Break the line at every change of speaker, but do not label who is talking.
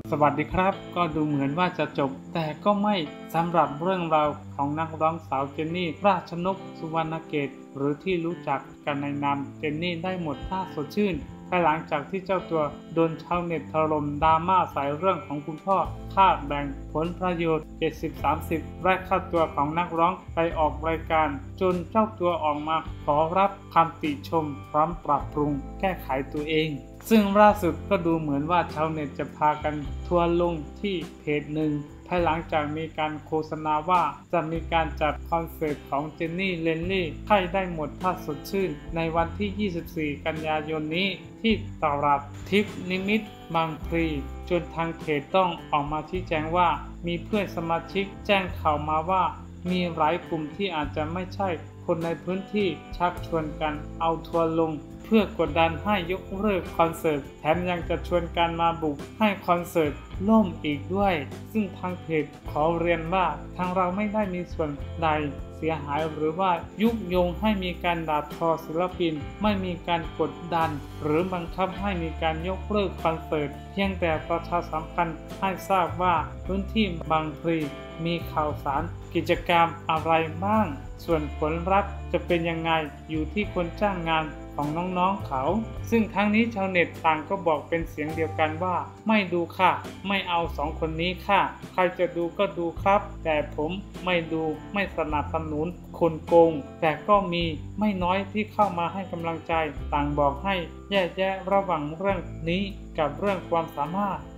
สวัสดีครับก็ดูเหมือนว่าจะจบแต่ก็ไม่สำหรับเรื่องราวของนักร้องสาวเจนนี่ราชนกสุวรรณเกตหรือที่รู้จักกันในนามเจนนี่ได้หมดท่าสดชื่นภายหลังจากที่เจ้าตัวโดนชาวเน็ตถล่มดราม่าใส่เรื่องของคุณพ่อค่าแบ่งผลประโยชน์ 70-30 และค่าตัวของนักร้องไปออกรายการจนเจ้าตัวออกมาขอรับคำติชมพร้อมปรับปรุงแก้ไขตัวเองซึ่งล่าสุดก็ดูเหมือนว่าชาวเน็ตจะพากันทัวร์ลงที่เพจหนึ่งภายหลังจากมีการโฆษณาว่าจะมีการจัดคอนเสิร์ตของเจนนี่เลนลี่ให้ได้หมดท่าสดชื่นในวันที่ 24 กันยายนนี้ที่ตลาดทิพย์นิมิตรบางพลีจนทางเพจต้องออกมาชี้แจงว่ามีเพื่อนสมาชิกแจ้งข่าวมาว่ามีหลายกลุ่มที่อาจจะไม่ใช่คนในพื้นที่ชักชวนกันเอาทัวร์ลงเพื่อกดดันให้ยกเลิกคอนเสิร์ตแถมยังจะชวนกันมาบุกให้คอนเสิร์ตล่มอีกด้วยซึ่งทางเพจขอเรียนว่าทางเราไม่ได้มีส่วนใดเสียหายหรือว่ายุยงให้มีการด่าทอศิลปินไม่มีการกดดันหรือบังคับให้มีการยกเลิกคอนเสิร์ตเพียงแต่ประชาสัมพันธ์ให้ทราบว่าพื้นที่บางพลีมีข่าวสารกิจกรรมอะไรบ้างส่วนผลลัพธ์จะเป็นยังไงอยู่ที่คนจ้างงานของน้องๆเขาซึ่งทั้งนี้ชาวเน็ตต่างก็บอกเป็นเสียงเดียวกันว่าไม่ดูค่ะไม่เอา2 คนนี้ค่ะใครจะดูก็ดูครับแต่ผมไม่ดูไม่สนับสนุนคนโกงแต่ก็มีไม่น้อยที่เข้ามาให้กำลังใจต่างบอกให้แยกแยะระหว่างเรื่องนี้กับเรื่องความสามารถ